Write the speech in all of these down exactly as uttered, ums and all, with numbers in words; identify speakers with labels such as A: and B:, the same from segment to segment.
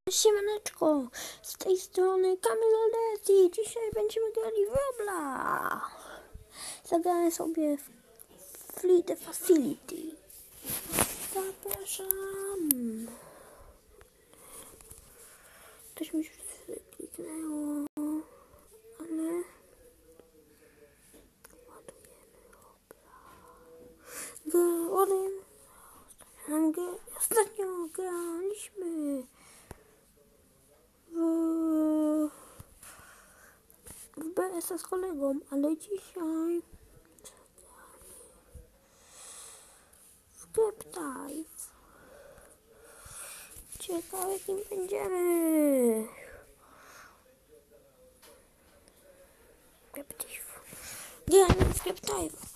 A: Siemaneczko, z tej strony Kamil Olesi. Dzisiaj będziemy grali w Robla. Zagramy sobie w Flee the Facility. Zapraszam. Coś mi się kliknęło, ale ładujemy Robla. Ładujemy. Ostatnio graliśmy w, w B S a z kolegą, ale dzisiaj w Captive. Ciekawe, kim będziemy. Captive. Gramy w Captive.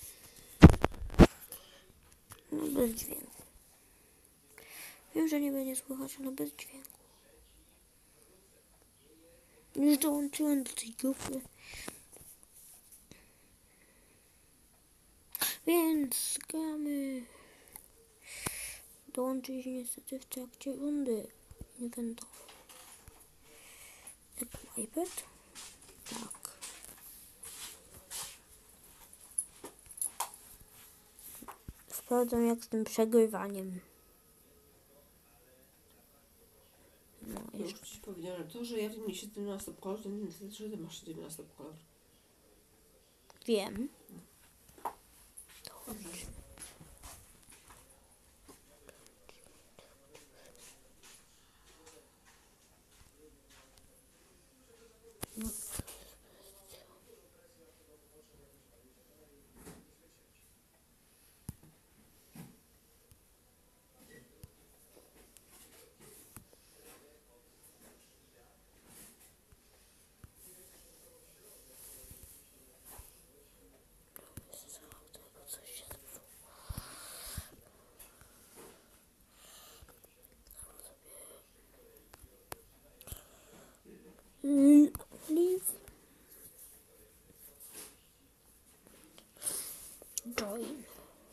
A: No bez dźwięku. Wiem, że nie będzie słychać, ale bez dźwięku. Już dołączyłem do tej grupy. Więc gramy. Dołączyć niestety w trakcie rundy eventowej. Jak iPad? Tak. Sprawdzam, jak z tym przegrywaniem. No,
B: już ci powiedziałem, to, że ja w nim siedemnaście kolor, to nie znaczy, że ty masz siedemnaście kolor.
A: Wiem. To chodź. No. Leave. Join.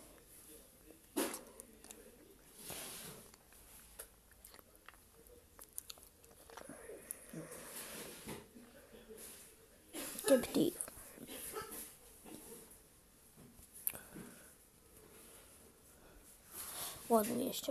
A: Captive. Ładuje się.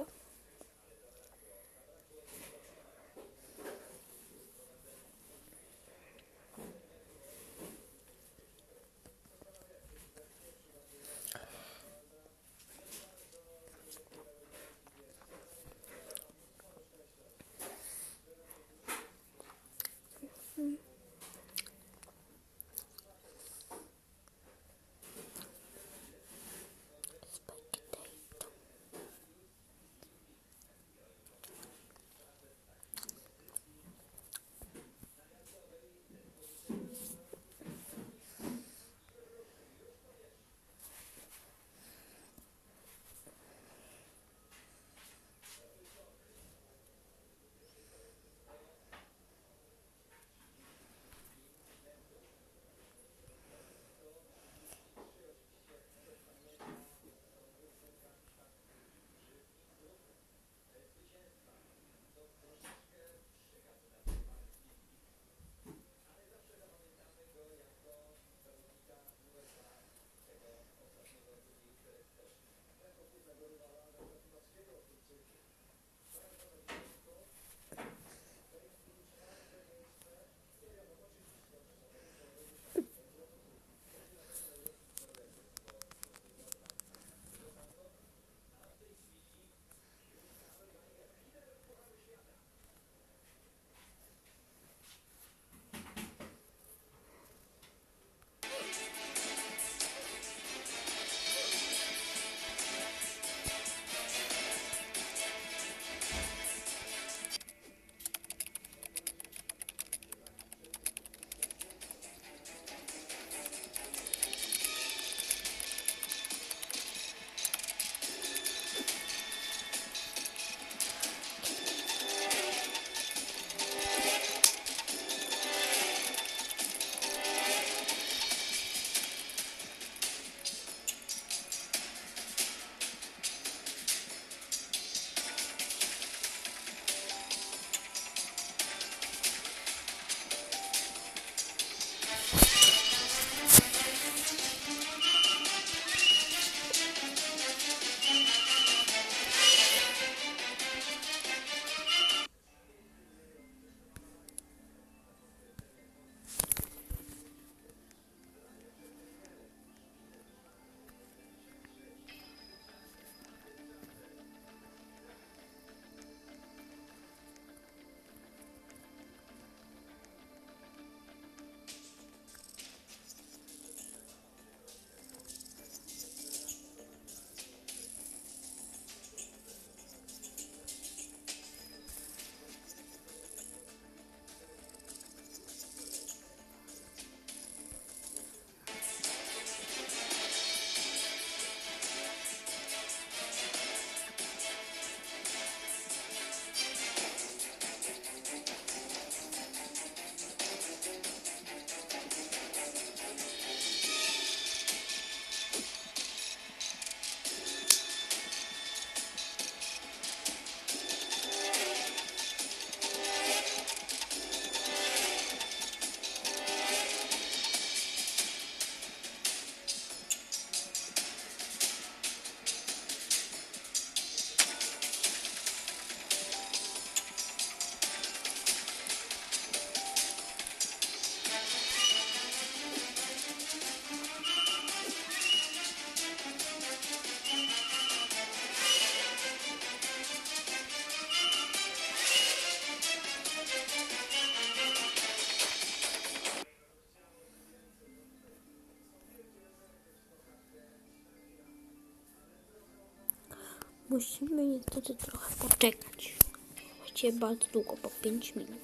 A: Musimy niestety trochę poczekać. Właściwie bardzo długo, po pięć minut.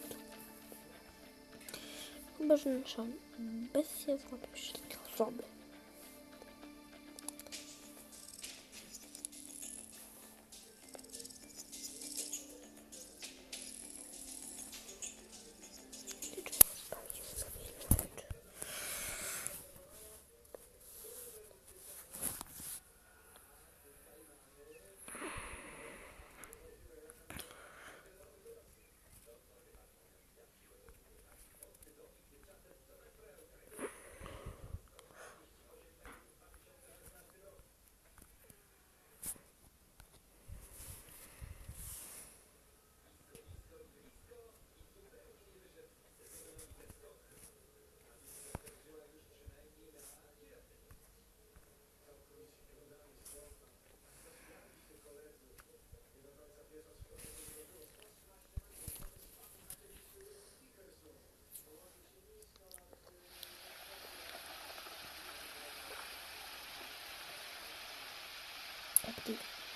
A: Chyba, że nasza bestia złapie wszystkie osoby. Aktyw.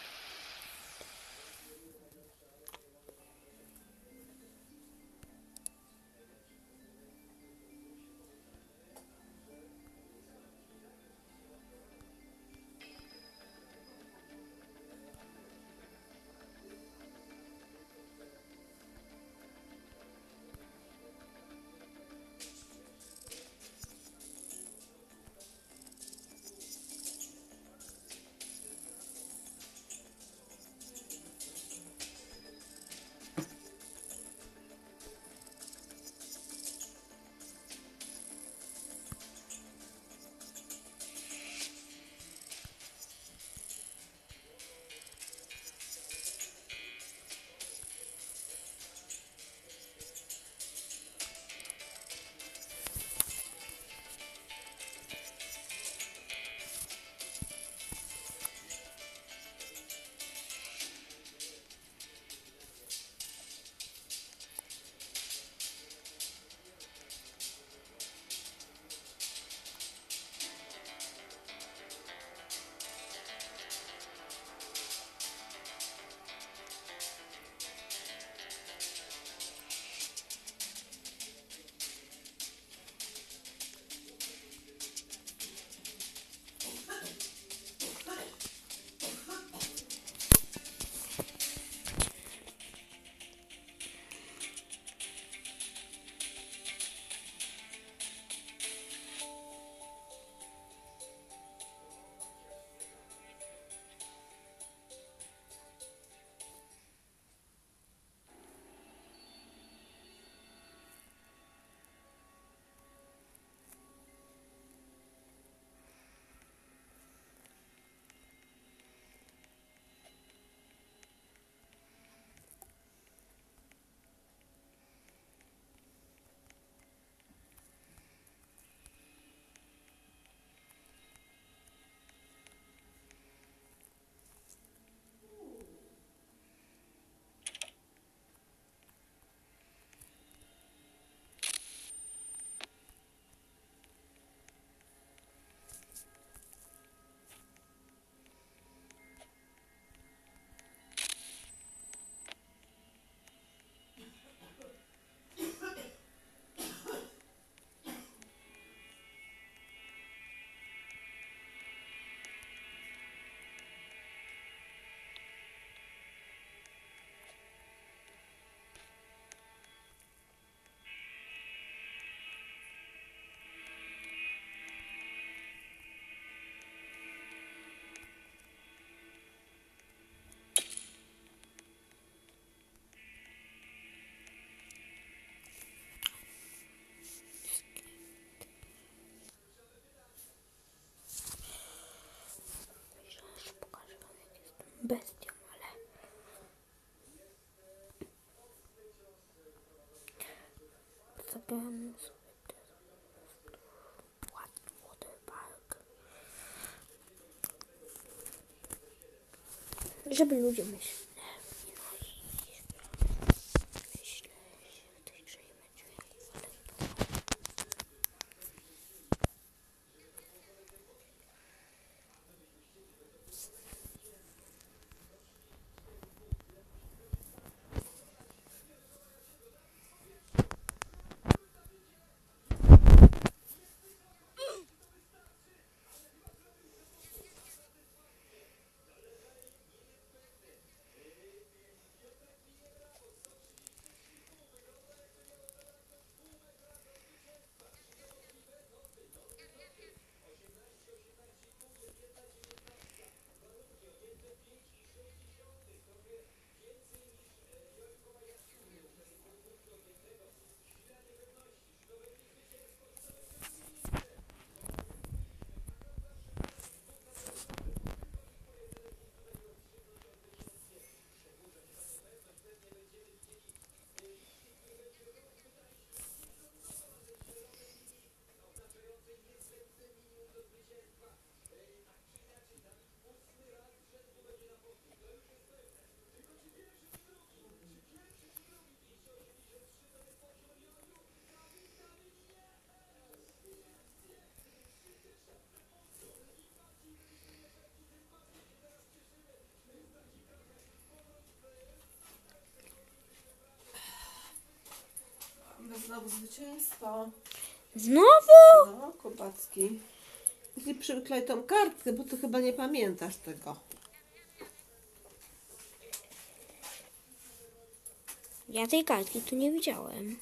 A: Bestią, ale zagrałem sobie ładny waterpark, żeby ludzie myśleli. Myślę, że tej grze nie będzie, ale
B: znowu zwycięstwo.
A: Znowu?
B: No, Kowalski. I przyklej tą kartkę, bo ty chyba nie pamiętasz tego.
A: Ja tej kartki tu nie widziałem.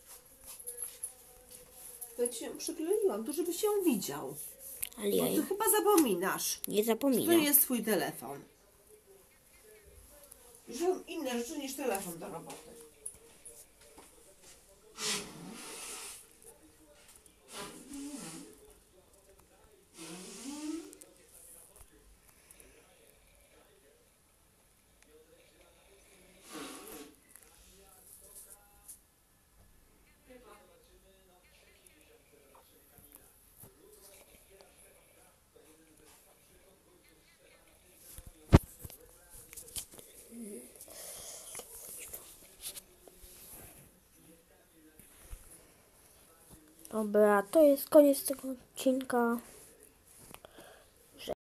B: Ja ci ją przykleiłam, to żebyś ją widział.
A: Ale
B: Bo
A: ja
B: ty
A: jej
B: chyba zapominasz.
A: nie
B: To
A: zapominam.
B: jest twój telefon. Wziąłem inne rzeczy niż telefon do roboty.
A: Dobra, to jest koniec tego odcinka.